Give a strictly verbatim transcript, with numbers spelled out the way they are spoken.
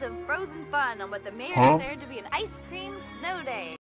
of frozen fun on what the mayor Huh? declared to be an ice cream snow day.